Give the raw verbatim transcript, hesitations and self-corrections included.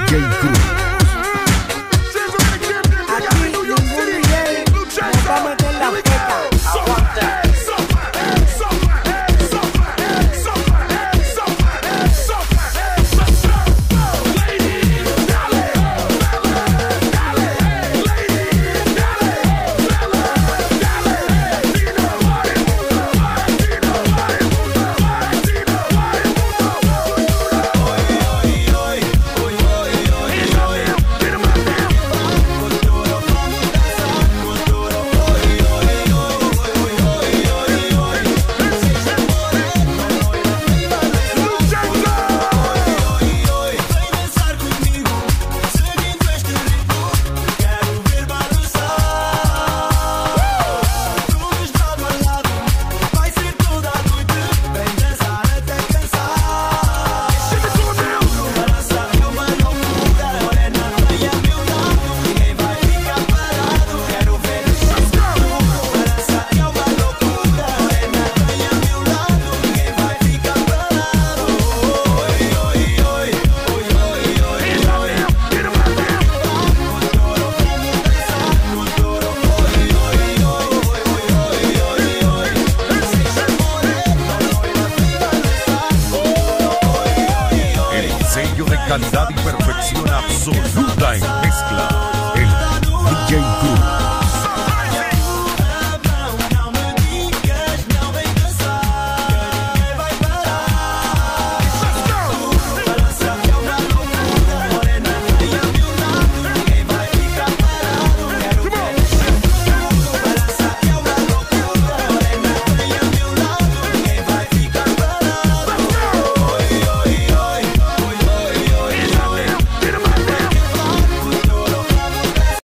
D J Cruz. Aquí ningún D J nos va a meter la feca. Aguanta. Sello de calidad y perfección absoluta en mezcla, el D J Cruz.